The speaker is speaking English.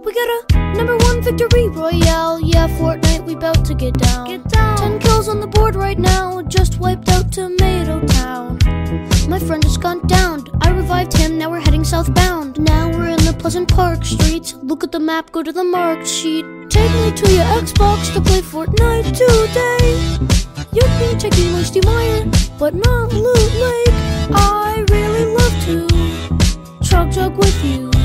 We got a #1 victory royale. Yeah, Fortnite, we bout to get down. 10 kills on the board right now. Just wiped out Tomato Town. My friend has gone down. I revived him, now we're heading southbound. Now we're in the Pleasant Park streets. Look at the map, go to the marked sheet. Take me to your Xbox to play Fortnite today. You'd be checking Moisty Mire, but not Loot Lake. I really love to chug with you.